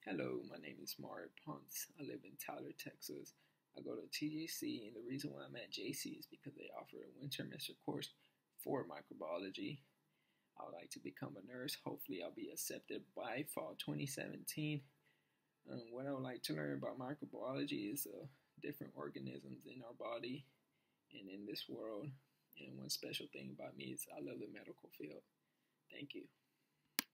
Hello, my name is Mario Ponce. I live in Tyler, Texas. I go to TJC, and the reason why I'm at JC is because they offer a winter semester course for microbiology. I would like to become a nurse. Hopefully, I'll be accepted by fall 2017. What I would like to learn about microbiology is different organisms in our body and in this world. And one special thing about me is I love the medical field. Thank you.